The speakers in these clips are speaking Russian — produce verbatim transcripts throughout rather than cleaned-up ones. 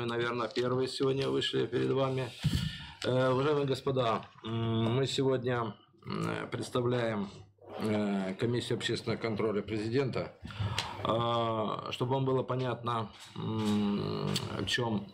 мы, наверное, первые сегодня вышли перед вами. Уважаемые господа, мы сегодня представляем комиссию общественного контроля президента. Чтобы вам было понятно, в чем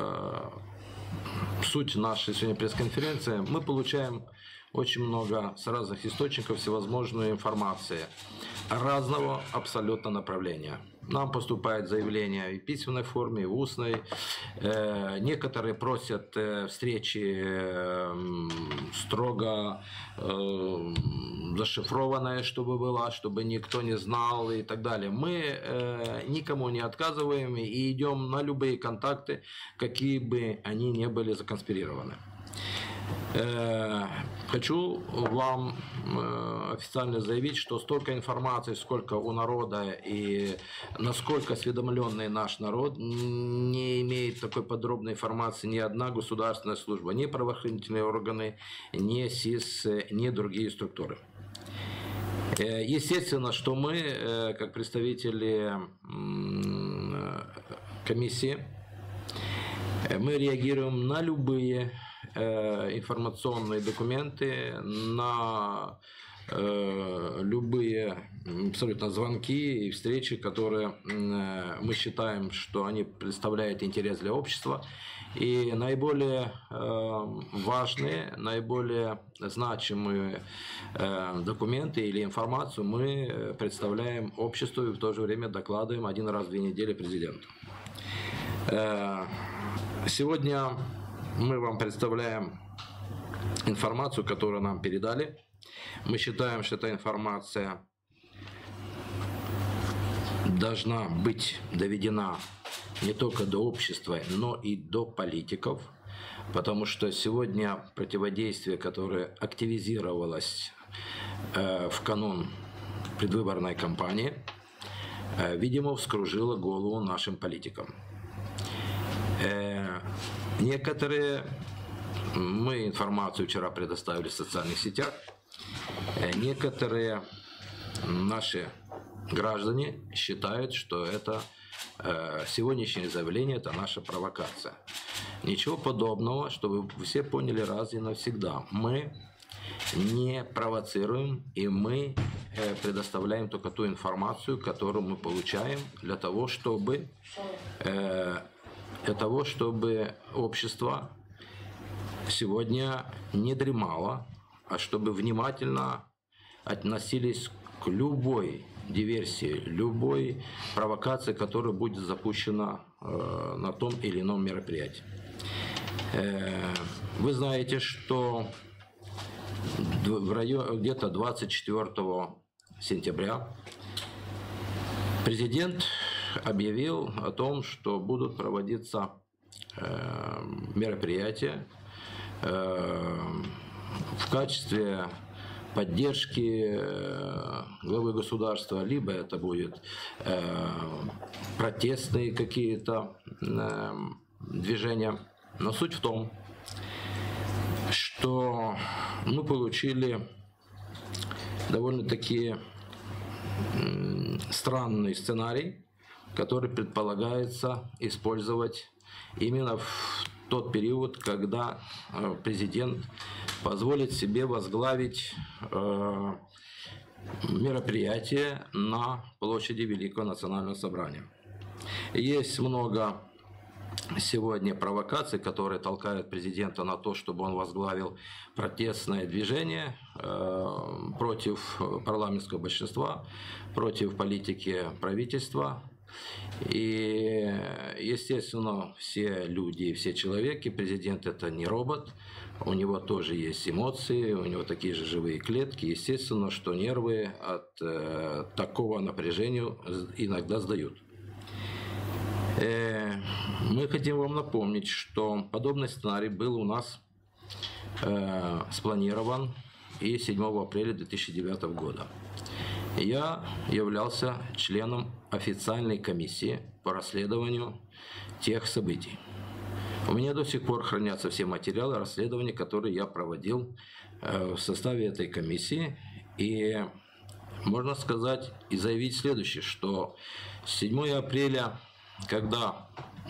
суть нашей сегодня пресс-конференции, мы получаем очень много с разных источников всевозможной информации разного абсолютно направления. Нам поступает заявление в письменной форме, в устной. Э, некоторые просят э, встречи э, строго э, зашифрованная, чтобы была, чтобы никто не знал и так далее. Мы э, никому не отказываем и идем на любые контакты, какие бы они ни были законспирированы. Хочу вам официально заявить, что столько информации, сколько у народа и насколько осведомленный наш народ, не имеет такой подробной информации ни одна государственная служба, ни правоохранительные органы, ни СИС, ни другие структуры. Естественно, что мы, как представители комиссии, мы реагируем на любые информационные документы, на э, любые абсолютно звонки и встречи, которые э, мы считаем, что они представляют интерес для общества. И наиболее э, важные, наиболее значимые э, документы или информацию мы представляем обществу и в то же время докладываем один раз в две недели президенту. Э, сегодня мы вам представляем информацию, которую нам передали. Мы считаем, что эта информация должна быть доведена не только до общества, но и до политиков, потому что сегодня противодействие, которое активизировалось э, в канун предвыборной кампании, э, видимо, вскружило голову нашим политикам. Э, Некоторые, мы информацию вчера предоставили в социальных сетях, некоторые наши граждане считают, что это сегодняшнее заявление – это наша провокация. Ничего подобного, чтобы вы все поняли раз и навсегда. Мы не провоцируем, и мы предоставляем только ту информацию, которую мы получаем для того, чтобы... для того, чтобы общество сегодня не дремало, а чтобы внимательно относились к любой диверсии, любой провокации, которая будет запущена э, на том или ином мероприятии. Э, вы знаете, что в районе где-то двадцать четвёртого сентября президент объявил о том, что будут проводиться э, мероприятия э, в качестве поддержки э, главы государства, либо это будет э, протестные какие-то э, движения. Но суть в том, что мы получили довольно-таки э, странный сценарий, который предполагается использовать именно в тот период, когда президент позволит себе возглавить мероприятие на площади Великого национального собрания. Есть много сегодня провокаций, которые толкают президента на то, чтобы он возглавил протестное движение против парламентского большинства, против политики правительства. И, естественно, все люди, все человеки, президент это не робот, у него тоже есть эмоции, у него такие же живые клетки. Естественно, что нервы от э, такого напряжения иногда сдают. Э, мы хотим вам напомнить, что подобный сценарий был у нас э, спланирован и седьмого апреля две тысячи девятого года. Я являлся членом официальной комиссии по расследованию тех событий. У меня до сих пор хранятся все материалы расследования, которые я проводил в составе этой комиссии. И можно сказать и заявить следующее, что седьмого апреля, когда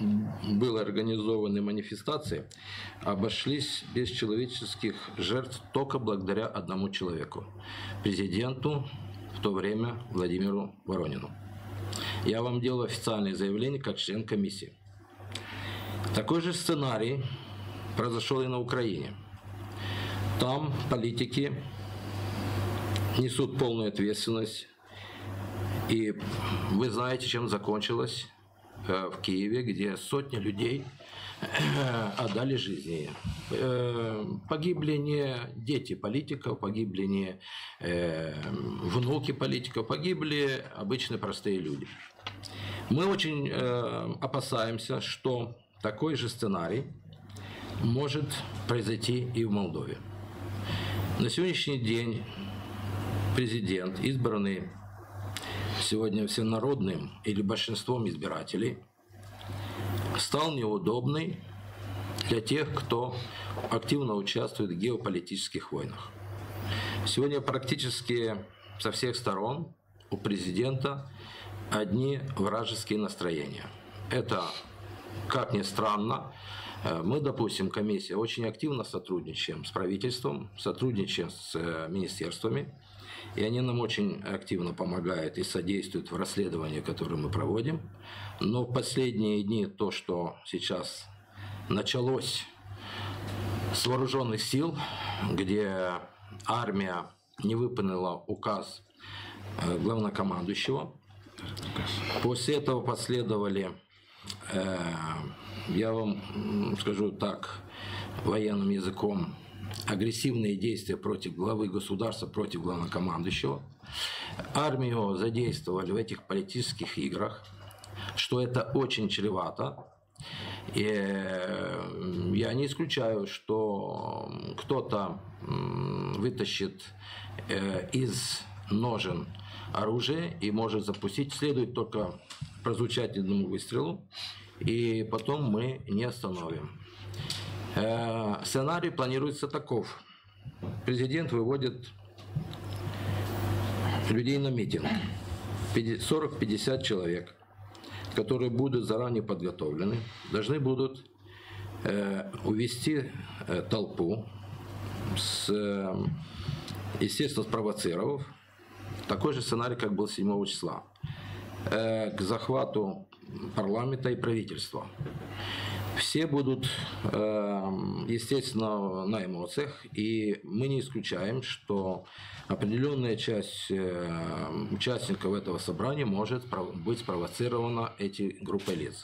были организованы манифестации, обошлись без человеческих жертв только благодаря одному человеку – президенту в то время Владимиру Воронину. Я вам делаю официальное заявление как член комиссии. Такой же сценарий произошел и на Украине. Там политики несут полную ответственность. И вы знаете, чем закончилось в Киеве, где сотни людей отдали жизни. Погибли не дети политиков, погибли не внуки политиков, погибли обычные простые люди. Мы очень опасаемся, что такой же сценарий может произойти и в Молдове. На сегодняшний день президент, избранный сегодня всенародным или большинством избирателей, стал неудобный для тех, кто активно участвует в геополитических войнах. Сегодня практически со всех сторон у президента одни вражеские настроения. Это, как ни странно, мы, допустим, комиссия, очень активно сотрудничаем с правительством, сотрудничаем с министерствами, и они нам очень активно помогают и содействуют в расследовании, которое мы проводим. Но в последние дни то, что сейчас началось с вооруженных сил, где армия не выполнила указ главнокомандующего, после этого последовали, я вам скажу так, военным языком, агрессивные действия против главы государства, против главнокомандующего. Армию задействовали в этих политических играх, что это очень чревато. И я не исключаю, что кто-то вытащит из ножен оружие и может запустить. Следует только прозвучать одному выстрелу, и потом мы не остановим. Сценарий планируется таков. Президент выводит людей на митинг. сорок-пятьдесят человек, которые будут заранее подготовлены, должны будут увести толпу, с, естественно, спровоцировав. Такой же сценарий, как был седьмого числа. К захвату парламента и правительства. Все будут, естественно, на эмоциях, и мы не исключаем, что определенная часть участников этого собрания может быть спровоцирована этой группой лиц.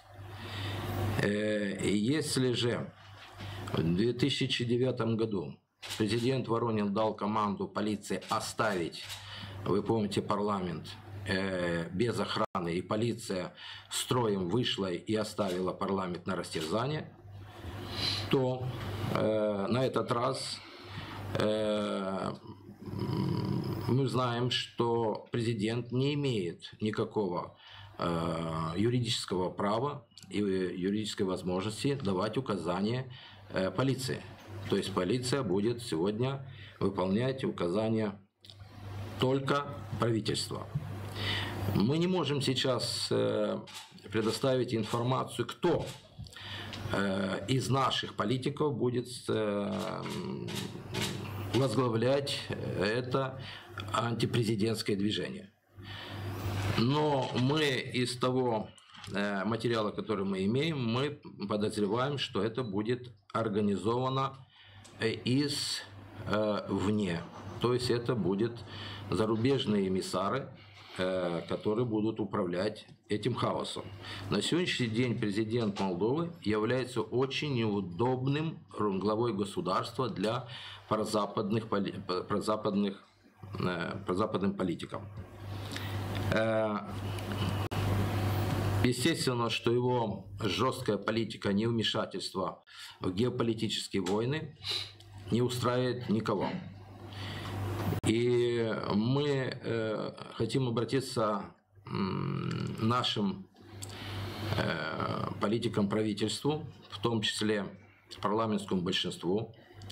Если же в две тысячи девятом году президент Воронин дал команду полиции оставить, вы помните, парламент без охраны, и полиция строем вышла и оставила парламент на растерзание, то э, на этот раз э, мы знаем, что президент не имеет никакого э, юридического права и юридической возможности давать указания э, полиции. То есть полиция будет сегодня выполнять указания только правительства. Мы не можем сейчас предоставить информацию, кто из наших политиков будет возглавлять это антипрезидентское движение. Но мы из того материала, который мы имеем, мы подозреваем, что это будет организовано извне. То есть это будут зарубежные эмиссары, которые будут управлять этим хаосом. На сегодняшний день президент Молдовы является очень неудобным главой государства для прозападных, прозападных, прозападным политикам. Естественно, что его жесткая политика невмешательства в геополитические войны не устраивает никого. И мы э, хотим обратиться э, нашим э, политикам, правительству, в том числе парламентскому большинству,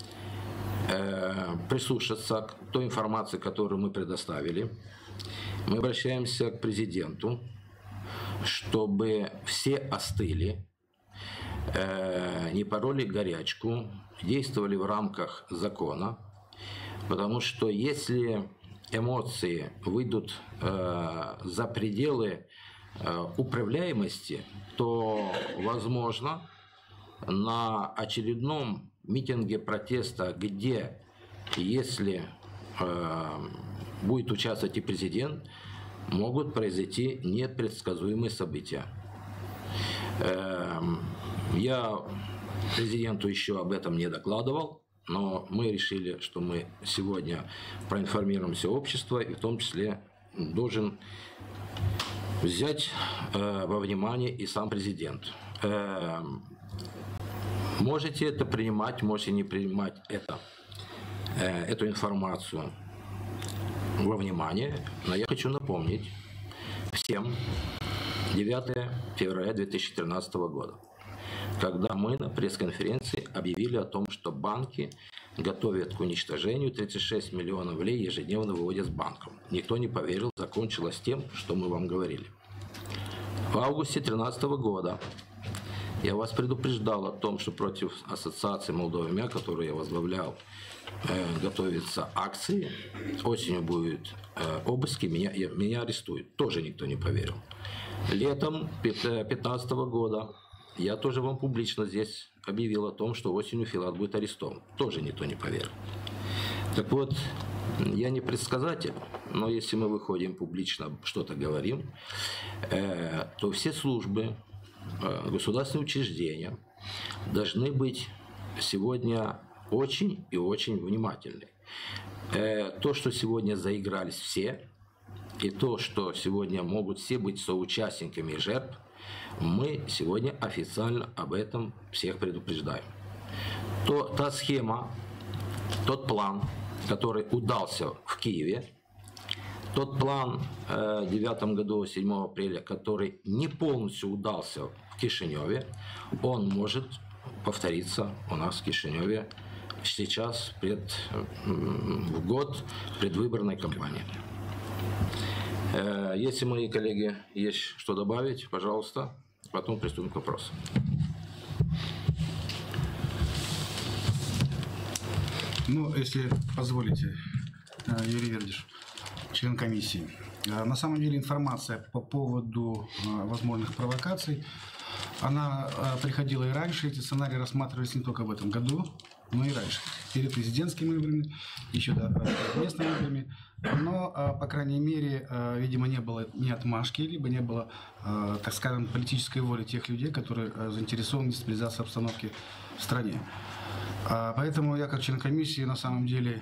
э, прислушаться к той информации, которую мы предоставили. Мы обращаемся к президенту, чтобы все остыли, э, не пороли горячку, действовали в рамках закона, потому что если эмоции выйдут э, за пределы э, управляемости, то, возможно, на очередном митинге протеста, где, если э, будет участвовать и президент, могут произойти непредсказуемые события. Э, я президенту еще об этом не докладывал, но мы решили, что мы сегодня проинформируем все общество, и в том числе должен взять э, во внимание и сам президент. Э, можете это принимать, можете не принимать это, э, эту информацию во внимание, но я хочу напомнить всем девятое февраля две тысячи тринадцатого года, когда мы на пресс-конференции объявили о том, что банки готовят к уничтожению, тридцать шесть миллионов рублей ежедневно выводят с банков. Никто не поверил, закончилось тем, что мы вам говорили. В августе две тысячи тринадцатого года я вас предупреждал о том, что против ассоциации Молдова МЯ, которую я возглавлял, э, готовятся акции, осенью будут э, обыски, меня, меня арестуют. Тоже никто не поверил. Летом две тысячи пятнадцатого года я тоже вам публично здесь объявил о том, что осенью Филат будет арестован. Тоже никто не поверил. Так вот, я не предсказатель, но если мы выходим публично, что-то говорим, э, то все службы, э, государственные учреждения должны быть сегодня очень и очень внимательны. Э, то, что сегодня заигрались все, и то, что сегодня могут все быть соучастниками жертв, мы сегодня официально об этом всех предупреждаем. То, та схема, тот план, который удался в Киеве, тот план э, в девятом году, седьмого апреля, который не полностью удался в Кишиневе, он может повториться у нас в Кишиневе сейчас, пред, в год предвыборной кампании. Э, если мои коллеги есть что добавить, пожалуйста, потом приступим к вопросу. Ну, если позволите, Юрий Вердиш, член комиссии. На самом деле информация по поводу возможных провокаций, она приходила и раньше. Эти сценарии рассматривались не только в этом году, но и раньше. Перед президентскими выборами, еще да, местными выборами. Но, по крайней мере, видимо, не было ни отмашки, либо не было, так скажем, политической воли тех людей, которые заинтересованы в дестабилизации обстановки в стране. Поэтому я, как член комиссии, на самом деле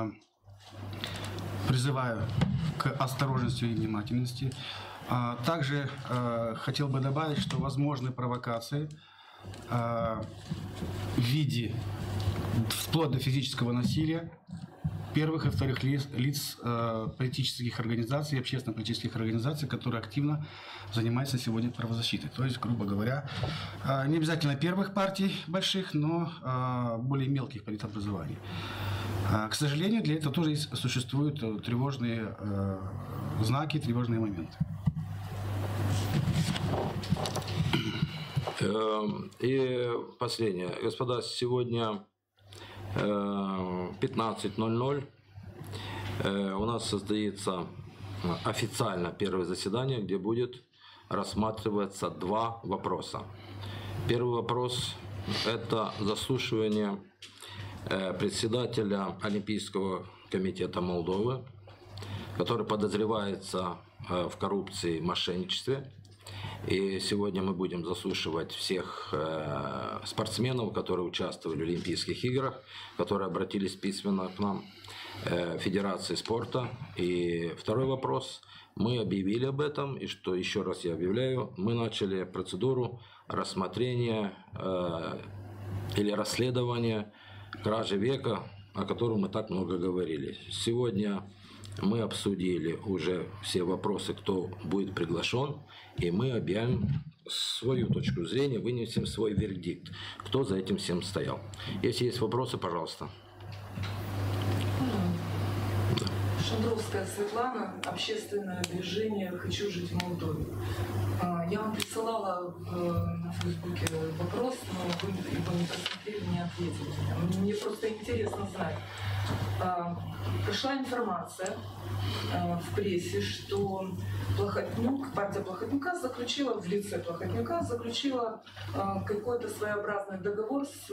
призываю к осторожности и внимательности. Также хотел бы добавить, что возможны провокации в виде вплоть до физического насилия первых и вторых лиц, лиц политических организаций, общественно-политических организаций, которые активно занимаются сегодня правозащитой. То есть, грубо говоря, не обязательно первых партий больших, но более мелких политобразований. К сожалению, для этого тоже существуют тревожные знаки, тревожные моменты. И последнее. Господа, сегодня пятнадцать ноль ноль у нас состоится официально первое заседание, где будет рассматриваться два вопроса. Первый вопрос – это заслушивание председателя Олимпийского комитета Молдовы, который подозревается в коррупции и мошенничестве. И сегодня мы будем заслушивать всех э, спортсменов, которые участвовали в Олимпийских играх, которые обратились письменно к нам, э, Федерации спорта. И второй вопрос. Мы объявили об этом, и что еще раз я объявляю, мы начали процедуру рассмотрения э, или расследования кражи века, о котором мы так много говорили. Сегодня мы обсудили уже все вопросы, кто будет приглашен, и мы объявим свою точку зрения, вынесем свой вердикт, кто за этим всем стоял. Если есть вопросы, пожалуйста. Шандровская Светлана, общественное движение «Хочу жить в Молдове». Я вам присылала на Фейсбуке вопрос, но вы его не просмотрели, не ответили. Мне просто интересно знать. Прошла информация в прессе, что Плохотнюк, партия Плохотнюка заключила, в лице Плохотнюка заключила какой-то своеобразный договор с,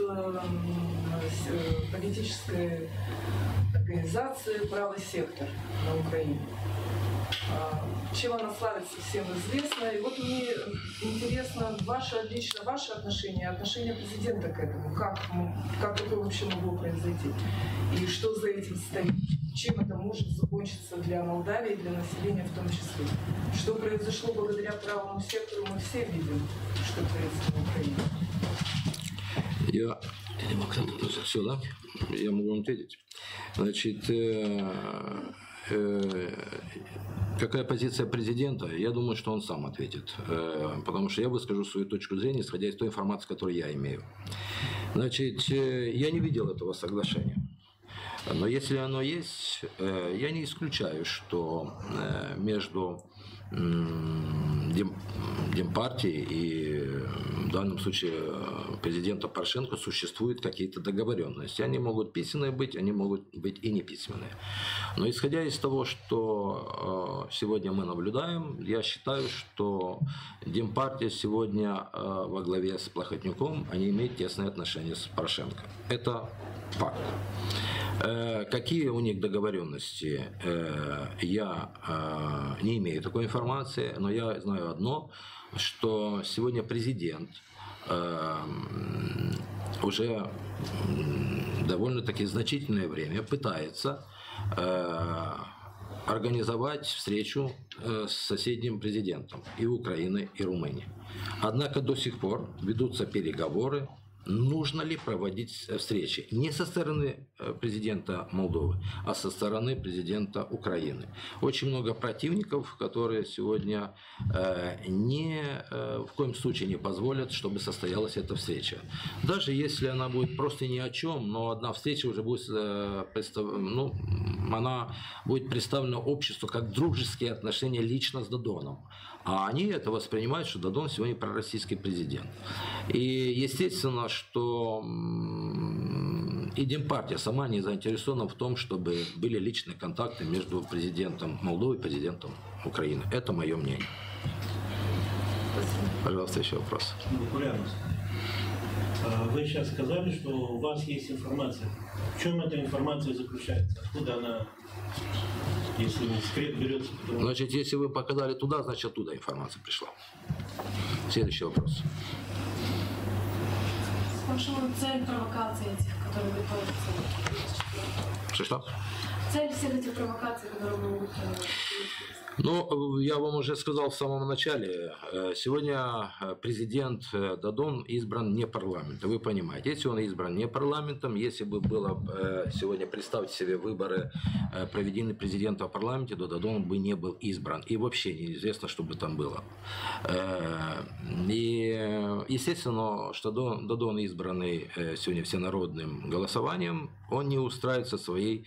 с политической организацией «Правый сектор» на Украине. Чем она славится, всем известно. И вот мне интересно ваше, лично ваше отношение, отношение президента к этому. Как, как это вообще могло произойти? И что за этим стоит? Чем это может закончиться для Молдавии, для населения в том числе? Что произошло благодаря правому сектору, мы все видим, что творится в Украине. Я... Все, да? Я могу вам ответить. Значит, э, э, какая позиция президента? Я думаю, что он сам ответит. Э, потому что я выскажу свою точку зрения, исходя из той информации, которую я имею. Значит, э, я не видел этого соглашения. Но если оно есть, э, я не исключаю, что э, между Демпартией и в данном случае президента Порошенко существуют какие-то договоренности. Они могут письменные быть, они могут быть и не письменные. Но исходя из того, что сегодня мы наблюдаем, я считаю, что Демпартия сегодня во главе с Плохотнюком, они имеют тесные отношения с Порошенко. Это факт. Какие у них договоренности, я не имею такой информации, но я знаю одно, что сегодня президент уже довольно-таки значительное время пытается организовать встречу с соседним президентом и Украины, и Румынии. Однако до сих пор ведутся переговоры. Нужно ли проводить встречи не со стороны президента Молдовы, а со стороны президента Украины? Очень много противников, которые сегодня ни в коем случае не позволят, чтобы состоялась эта встреча. Даже если она будет просто ни о чем, но одна встреча уже будет, ну, она будет представлена обществу как дружеские отношения лично с Додоном. А они это воспринимают, что Додон сегодня пророссийский президент. И естественно, что и Демпартия сама не заинтересована в том, чтобы были личные контакты между президентом Молдовы и президентом Украины. Это мое мнение. Пожалуйста, еще вопрос. Вы сейчас сказали, что у вас есть информация. В чем эта информация заключается? Откуда она, если секрет берется? Потому... Значит, если вы показали туда, значит оттуда информация пришла. Следующий вопрос. Спрашиваю цель провокации этих, которые готовятся. Что, что? Цель всех этих провокаций, которые вы... Ну, я вам уже сказал в самом начале, сегодня президент Додон избран не парламентом, вы понимаете. Если он избран не парламентом, если бы было сегодня, представьте себе, выборы проведены президента в парламенте, то Додон бы не был избран. И вообще неизвестно, что бы там было. И естественно, что Додон избранный сегодня всенародным голосованием, он не устраивается своей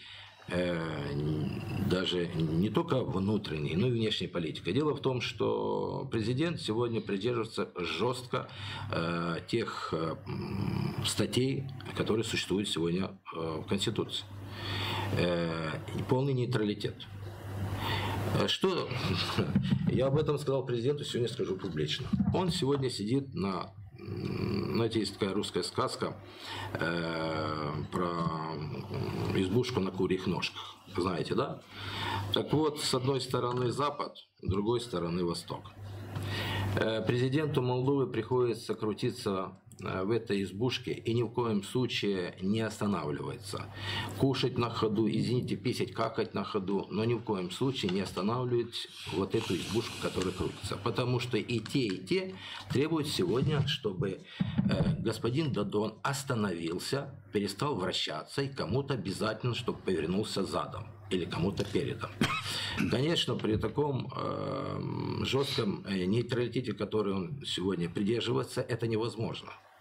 даже не только внутренней, но и внешней политикой. Дело в том, что президент сегодня придерживается жестко э, тех э, статей, которые существуют сегодня э, в Конституции. Э, полный нейтралитет. Что я об этом сказал президенту, сегодня скажу публично. Он сегодня сидит на... Знаете, есть такая русская сказка э, про избушку на курьих ножках. Знаете, да? Так вот, с одной стороны Запад, с другой стороны Восток. Э, президенту Молдовы приходится крутиться в этой избушке и ни в коем случае не останавливается. Кушать на ходу, извините, писать, какать на ходу, но ни в коем случае не останавливает вот эту избушку, которая крутится. Потому что и те, и те требуют сегодня, чтобы э, господин Додон остановился, перестал вращаться и кому-то обязательно, чтобы повернулся задом или кому-то передом. Конечно, при таком э, жестком нейтралитете, который он сегодня придерживается, это невозможно.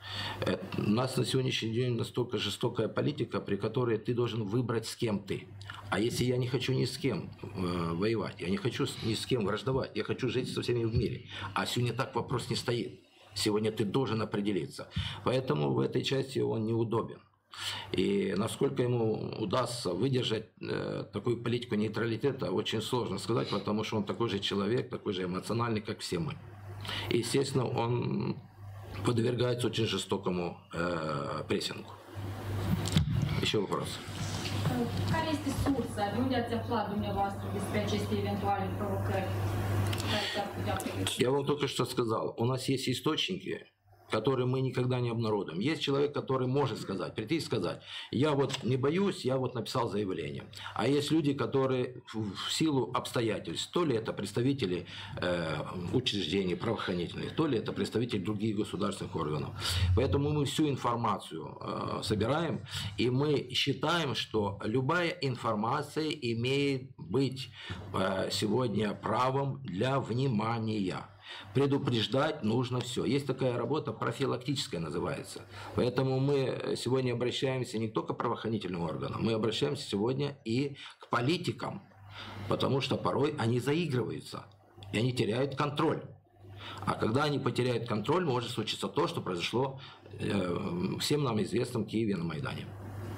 Э, У нас на сегодняшний день настолько жестокая политика, при которой ты должен выбрать, с кем ты. А если я не хочу ни с кем э, воевать, я не хочу ни с кем враждовать, я хочу жить со всеми в мире. А сегодня так вопрос не стоит. Сегодня ты должен определиться. Поэтому в этой части он неудобен. И насколько ему удастся выдержать э, такую политику нейтралитета, очень сложно сказать, потому что он такой же человек, такой же эмоциональный, как все мы. И, естественно, он подвергается очень жестокому э, прессингу. Еще вопрос. Care este sursa? De unde ați aflat dumneavoastră despre aceste eventuale provocări care s-ar putea pregăti? Я вам только что сказал, у нас есть источники, которые мы никогда не обнародуем. Есть человек, который может сказать, прийти и сказать, я вот не боюсь, я вот написал заявление. А есть люди, которые в силу обстоятельств, то ли это представители э, учреждений правоохранительных, то ли это представители других государственных органов. Поэтому мы всю информацию э, собираем, и мы считаем, что любая информация имеет быть э, сегодня правом для внимания. Предупреждать нужно все. Есть такая работа, профилактическая называется. Поэтому мы сегодня обращаемся не только к правоохранительным органам, мы обращаемся сегодня и к политикам, потому что порой они заигрываются, и они теряют контроль. А когда они потеряют контроль, может случиться то, что произошло э, всем нам известном в Киеве на Майдане.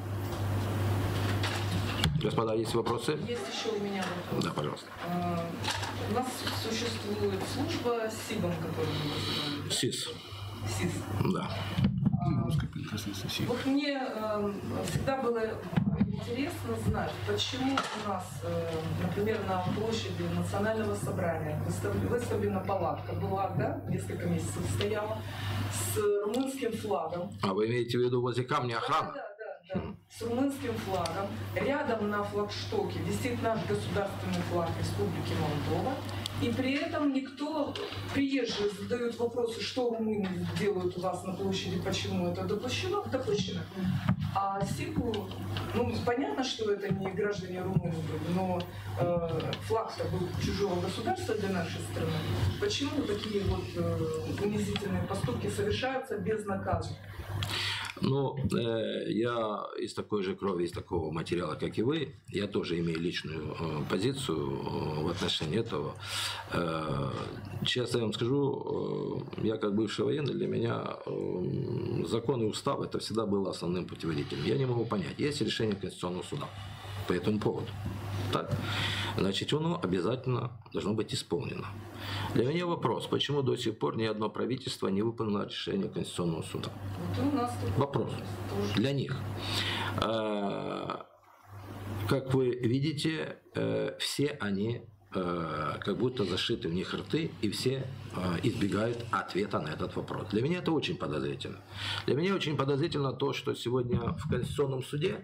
Господа, есть вопросы? Есть еще у меня вопрос. Да, пожалуйста. А, у нас существует служба СИБом, которую мы называем. СИС. СИС. Да. Вот мне э, всегда было интересно знать, почему у нас, э, например, на площади Национального собрания выставлена палатка, была, да, несколько месяцев стояла, с румынским флагом. А вы имеете в виду возле камня охраны? Да, да, да. С румынским флагом. Рядом на флагштоке висит наш государственный флаг Республики Молдова. И при этом никто, приезжие задают вопросы, что румыны делают у вас на площади, почему это допущено, допущено. А СИПу, ну, понятно, что это не граждане Румынии были, но э, флаг-то был чужого государства для нашей страны. Почему такие вот э, унизительные поступки совершаются без наказа? Ну, э, я из такой же крови, из такого материала, как и вы, я тоже имею личную э, позицию э, в отношении этого. Э, честно я вам скажу, э, я как бывший военный, для меня э, закон и устав это всегда было основным путеводителем. Я не могу понять, есть решение Конституционного суда по этому поводу. Так? Значит, оно обязательно должно быть исполнено. Для меня вопрос, почему до сих пор ни одно правительство не выполнило решение Конституционного суда? Вот у нас Вопрос для них. Как вы видите, все они как будто зашиты в них рты, и все избегают ответа на этот вопрос. Для меня это очень подозрительно. Для меня очень подозрительно то, что сегодня в Конституционном суде,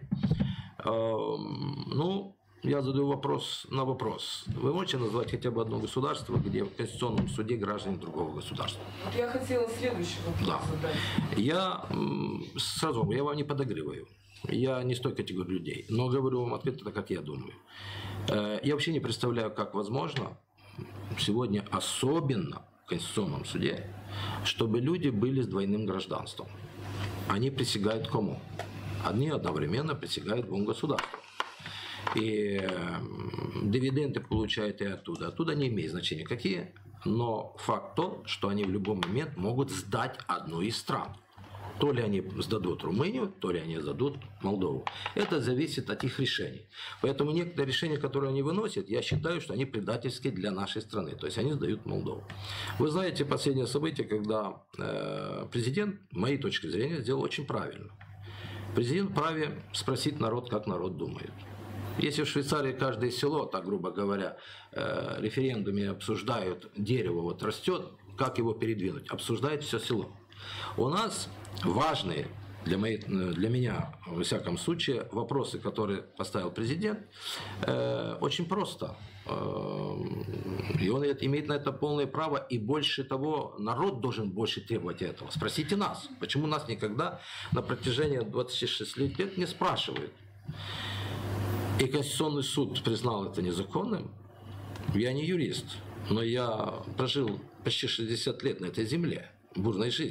ну, я задаю вопрос на вопрос. Вы можете назвать хотя бы одно государство, где в Конституционном суде граждане другого государства? Вот я хотела следующий вопрос Да. задать. Я сразу, я вам не подогреваю. Я не с той категории людей, но говорю вам ответ, это как я думаю. Я вообще не представляю, как возможно сегодня, особенно в Конституционном суде, чтобы люди были с двойным гражданством. Они присягают кому? Одни одновременно присягают двум государствам. И дивиденды получают и оттуда. Оттуда не имеет значения какие, но факт тот, что они в любой момент могут сдать одну из стран. То ли они сдадут Румынию, то ли они сдадут Молдову. Это зависит от их решений. Поэтому некоторые решения, которые они выносят, я считаю, что они предательские для нашей страны. То есть они сдают Молдову. Вы знаете последнее событие, когда э, президент, с моей точки зрения, сделал очень правильно. Президент вправе спросить народ, как народ думает. Если в Швейцарии каждое село, так грубо говоря, э, референдуме обсуждают, дерево вот растет, как его передвинуть, обсуждает все село. У нас важные для, моей, для меня, во всяком случае, вопросы, которые поставил президент, э, очень просто. Э, и он имеет на это полное право, и больше того, народ должен больше требовать этого. Спросите нас, почему нас никогда на протяжении двадцати шести лет не спрашивают. И Конституционный суд признал это незаконным. Я не юрист, но я прожил почти шестьдесят лет на этой земле, бурной жизнью.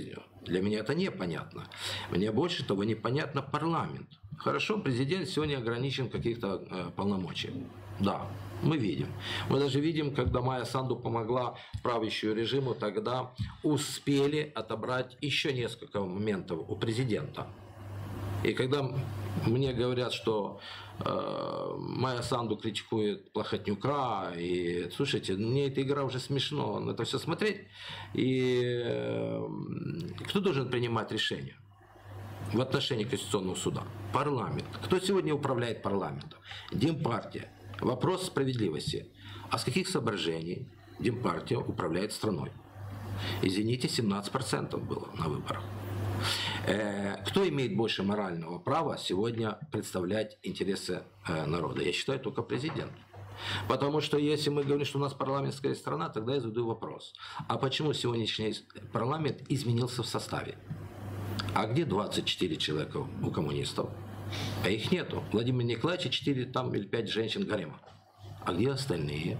Для меня это непонятно. Мне больше того непонятно парламент. Хорошо, президент сегодня ограничен в каких-то э, полномочиях. Да, мы видим. Мы даже видим, когда Майя Санду помогла правящему режиму, тогда успели отобрать еще несколько моментов у президента. И когда мне говорят, что э, Майя Санду критикует Плохотнюка, и слушайте, мне эта игра уже смешно, на это все смотреть. И э, кто должен принимать решение в отношении Конституционного суда? Парламент. Кто сегодня управляет парламентом? Демпартия. Вопрос справедливости. А с каких соображений Демпартия управляет страной? Извините, семнадцать процентов было на выборах. Кто имеет больше морального права сегодня представлять интересы народа? Я считаю, только президент. Потому что если мы говорим, что у нас парламентская страна, тогда я задаю вопрос. А почему сегодняшний парламент изменился в составе? А где двадцать четыре человека у коммунистов? А их нету. Владимир Николаевич, четыре там или пять женщин гарема. А где остальные?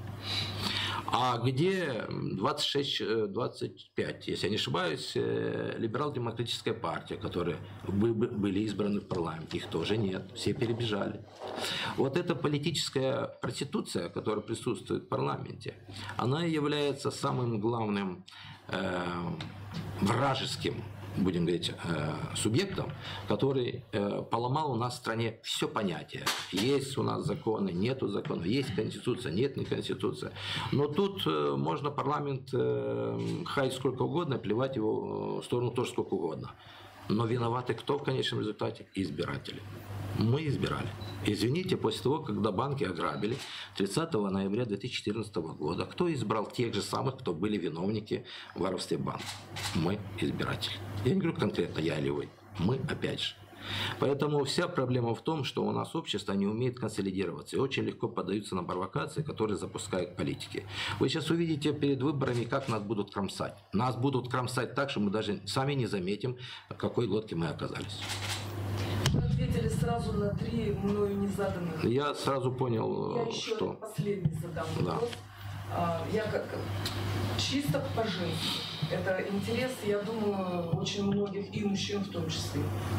А где двадцать шесть двадцать пять, если я не ошибаюсь, либерал-демократическая партия, которые были избраны в парламент, их тоже нет, все перебежали. Вот эта политическая проституция, которая присутствует в парламенте, она является самым главным э, вражеским, будем говорить, субъектом, который поломал у нас в стране все понятие. Есть у нас законы, нету законов, есть конституция, нет не конституция. Но тут можно парламент хаять сколько угодно, плевать его в сторону тоже сколько угодно. Но виноваты кто в конечном результате? Избиратели. Мы избирали. Извините, после того, когда банки ограбили тридцатого ноября две тысячи четырнадцатого года, кто избрал тех же самых, кто были виновники в воровстве банка? Мы, избиратели. Я не говорю конкретно я или вы. Мы опять же. Поэтому вся проблема в том, что у нас общество не умеет консолидироваться и очень легко поддаются на провокации, которые запускают политики. Вы сейчас увидите перед выборами, как нас будут кромсать. Нас будут кромсать так, что мы даже сами не заметим, в какой лодке мы оказались. Вы ответили сразу на три мною не заданных. Я сразу понял, Я еще что... последний задам Да. вопрос. Я как чисто по-женски. Это интерес, я думаю, очень многих, и мужчин в том числе.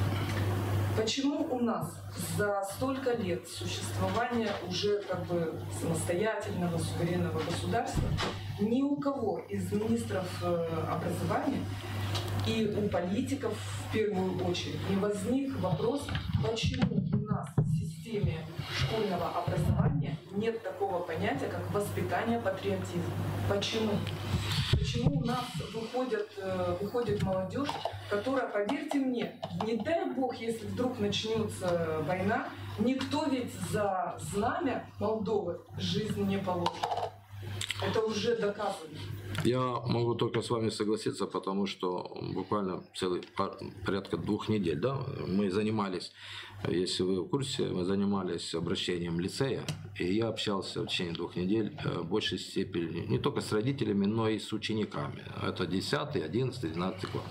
Почему у нас за столько лет существования уже как бы самостоятельного, суверенного государства ни у кого из министров образования и у политиков в первую очередь не возник вопрос, почему у нас в системе школьного образования нет такого понятия, как воспитание патриотизма? Почему? Почему у нас выходит, выходит молодежь, которая, поверьте мне, не дай бог, если вдруг начнется война, никто ведь за знамя Молдовы жизнь не положит. Это уже доказано. Я могу только с вами согласиться, потому что буквально целый порядка двух недель, да, мы занимались, если вы в курсе, мы занимались обращением лицея, и я общался в течение двух недель в большей степени не только с родителями, но и с учениками. Это десятый, одиннадцатый, двенадцатый класс.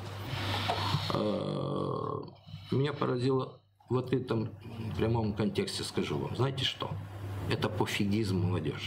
Меня поразило вот в этом прямом контексте, скажу вам, знаете что? Это пофигизм молодежи.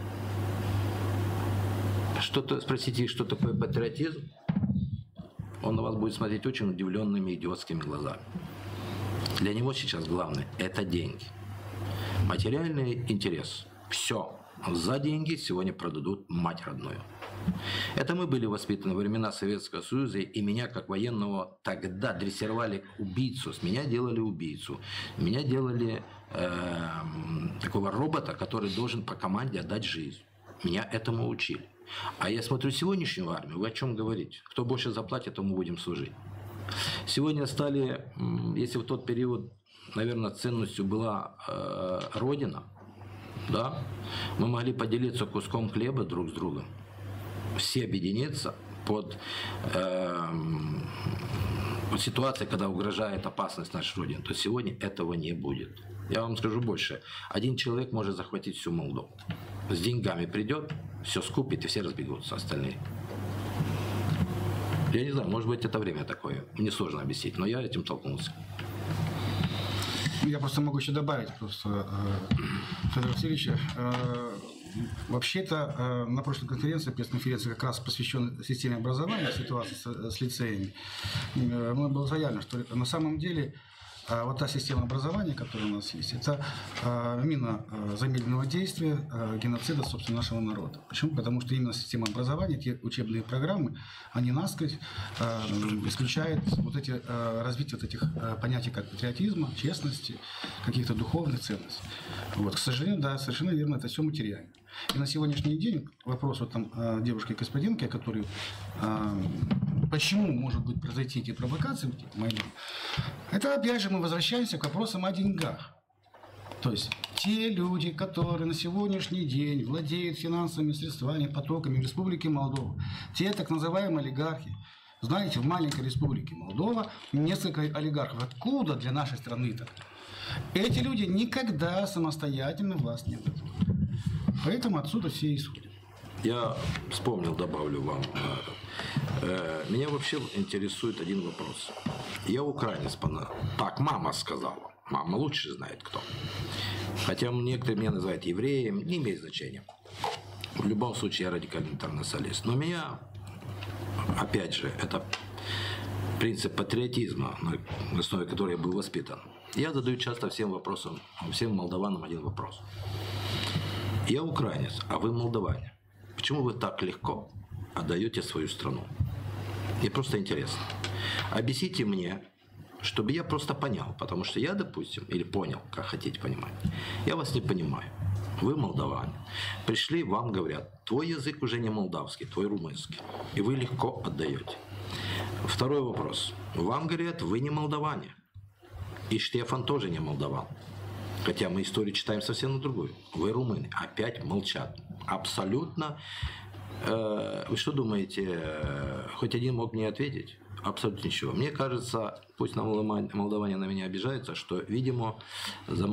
Что-то спросите, что такое патриотизм, он на вас будет смотреть очень удивленными идиотскими глазами. Для него сейчас главное – это деньги. Материальный интерес. Все. За деньги сегодня продадут мать родную. Это мы были воспитаны во времена Советского Союза, и меня как военного тогда дрессировали убийцу. С меня делали убийцу. Меня делали э, такого робота, который должен по команде отдать жизнь. Меня этому учили. А я смотрю сегодняшнюю армию, вы о чем говорите? Кто больше заплатит, тому будем служить. Сегодня стали, если в тот период, наверное, ценностью была э, Родина, да, мы могли поделиться куском хлеба друг с другом, все объединиться под, э, под ситуацией, когда угрожает опасность нашей Родины, то сегодня этого не будет. Я вам скажу больше. Один человек может захватить всю Молдову. С деньгами придет, все скупит, и все разбегутся, остальные. Я не знаю, может быть, это время такое. Мне сложно объяснить, но я этим столкнулся. Я просто могу еще добавить, просто, Федор Васильевич, Вообще-то э, на прошлой конференции, пресс-конференции, как раз посвященной системе образования, ситуации с, с лицеями, э, мной было заявлено, что на самом деле э, вот та система образования, которая у нас есть, это э, мина э, замедленного действия, э, геноцида, собственно, нашего народа. Почему? Потому что именно система образования, те учебные программы, они насквозь э, исключают вот эти, э, развитие вот этих э, понятий, как патриотизма, честности, каких-то духовных ценностей. Вот, к сожалению, да, совершенно верно, это все материально. И на сегодняшний день вопрос вот там э, девушки Каспаденко, который э, почему может быть произойти эти провокации, Майдан, это опять же мы возвращаемся к вопросам о деньгах. То есть те люди, которые на сегодняшний день владеют финансовыми средствами, потоками в Республике Молдова, те так называемые олигархи. Знаете, в маленькой Республике Молдова несколько олигархов. Откуда для нашей страны-то? Эти люди никогда самостоятельно власть не дадут. Поэтому отсюда все исходят. Я вспомнил, добавлю вам. Меня вообще интересует один вопрос. Я украинец, так мама сказала. Мама лучше знает кто. Хотя некоторые меня называют евреем, не имеет значения. В любом случае я радикальный интернационалист. Но меня, опять же, это принцип патриотизма, на основе которого я был воспитан. Я задаю часто всем вопросам, всем молдаванам один вопрос. Я украинец, а вы молдаване. Почему вы так легко отдаете свою страну? Мне просто интересно. Объясните мне, чтобы я просто понял, потому что я, допустим, или понял, как хотите понимать, я вас не понимаю. Вы молдаване. Пришли, вам говорят, твой язык уже не молдавский, твой румынский. И вы легко отдаете. Второй вопрос. Вам говорят, вы не молдаване. И Штефан тоже не молдаван. Хотя мы историю читаем совсем на другую. Вы румыны. Опять молчат. Абсолютно. Э, вы что думаете, э, хоть один мог мне ответить? Абсолютно ничего. Мне кажется, пусть на молдаване на меня обижаются, что, видимо, за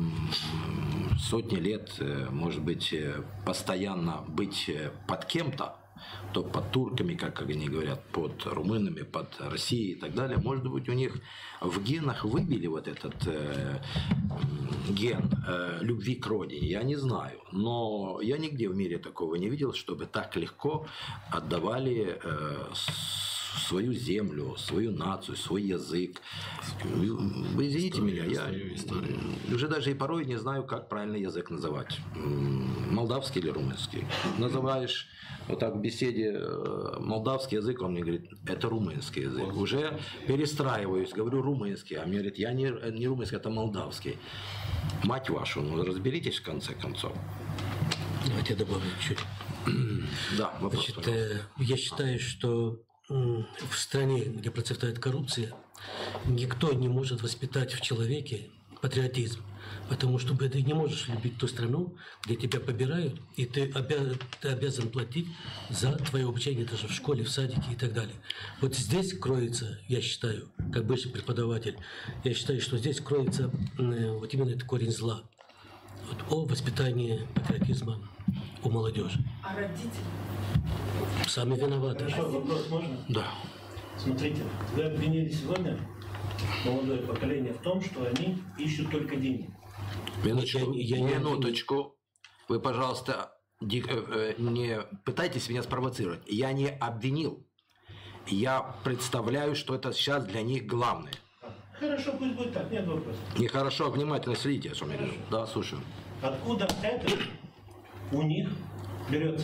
сотни лет, может быть, постоянно быть под кем-то, то под турками, как они говорят, под румынами, под Россией и так далее, может быть, у них в генах выбили вот этот э, ген э, любви к родине, я не знаю. Но я нигде в мире такого не видел, чтобы так легко отдавали э, свою землю, свою нацию, свой язык. Вы, вы извините меня, я уже даже и порой не знаю, как правильный язык называть. Молдавский или румынский. Называешь вот так в беседе молдавский язык, он мне говорит, это румынский язык. Уже перестраиваюсь, говорю румынский, а мне говорит, я не, не румынский, это молдавский. Мать вашу, ну разберитесь в конце концов. Давайте я добавлю чуть. Да, вопрос. Значит, э, я считаю, что в стране, где процветает коррупция, никто не может воспитать в человеке патриотизм. Потому что ты не можешь любить ту страну, где тебя побирают, и ты обязан, ты обязан платить за твое обучение даже в школе, в садике и так далее. Вот здесь кроется, я считаю, как бывший преподаватель, я считаю, что здесь кроется вот именно этот корень зла. Вот, о воспитании патриотизма у молодежи. А родители? Сами виноваты. Хорошо, вопрос можно? Да. Смотрите, вы обвинили сегодня молодое поколение в том, что они ищут только деньги. Минуточку, Я- я не- минуточку. Вы, пожалуйста, ди- э, э, не пытайтесь меня спровоцировать. Я не обвинил. Я представляю, что это сейчас для них главное. Хорошо, пусть будет так, нет вопросов. Нехорошо, внимательно следите, что я говорю. Да, слушаю. Откуда это у них берется?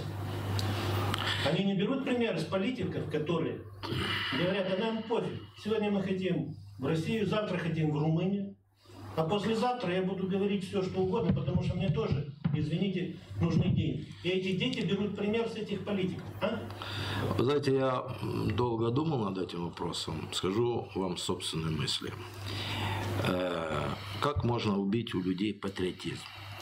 Они не берут пример из политиков, которые говорят, а нам пофиг. Сегодня мы хотим в Россию, завтра хотим в Румынию. А послезавтра я буду говорить все, что угодно, потому что мне тоже, извините, нужны деньги. И эти дети берут пример с этих политиков. А? Вы знаете, я долго думал над этим вопросом. Скажу вам собственные мысли. Э, Как можно убить у людей патриотизм?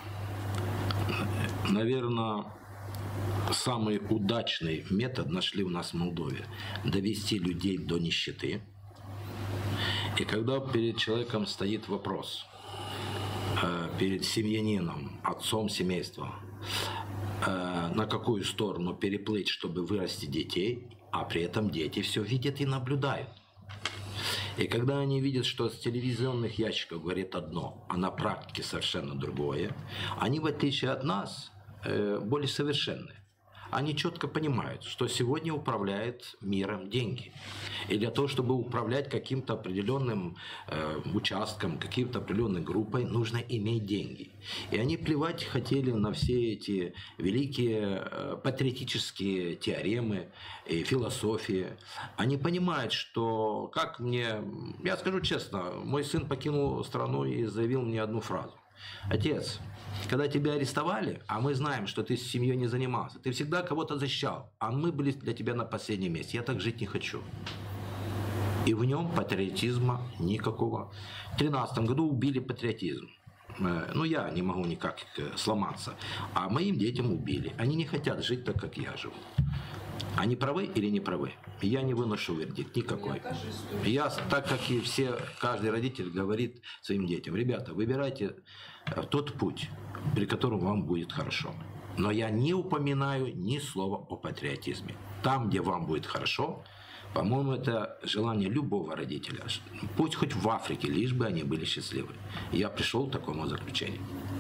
Наверное, самый удачный метод нашли у нас в Молдове. Довести людей до нищеты. И когда перед человеком стоит вопрос, э, перед семьянином, отцом семейства, э, на какую сторону переплыть, чтобы вырастить детей, а при этом дети все видят и наблюдают. И когда они видят, что с телевизионных ящиков говорит одно, а на практике совершенно другое, они, в отличие от нас, э, более совершенные. Они четко понимают, что сегодня управляет миром деньги. И для того, чтобы управлять каким-то определенным э, участком, каким-то определенной группой, нужно иметь деньги. И они плевать хотели на все эти великие э, патриотические теоремы и философии. Они понимают, что, как мне, я скажу честно, мой сын покинул страну и заявил мне одну фразу. Отец, когда тебя арестовали, а мы знаем, что ты с семьей не занимался, ты всегда кого-то защищал, а мы были для тебя на последнем месте. Я так жить не хочу. И в нем патриотизма никакого. В две тысячи тринадцатом году убили патриотизм. Ну, я не могу никак сломаться. А моим детям убили. Они не хотят жить так, как я живу. Они правы или не правы? Я не выношу вердикт никакой. Я, так как и все, каждый родитель говорит своим детям: ребята, выбирайте тот путь, при котором вам будет хорошо. Но я не упоминаю ни слова о патриотизме. Там, где вам будет хорошо, по-моему, это желание любого родителя. Пусть хоть в Африке, лишь бы они были счастливы. Я пришел к такому заключению.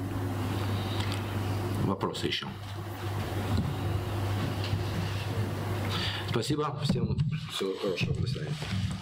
Вопросы еще? Спасибо. Всем всего хорошего. До свидания.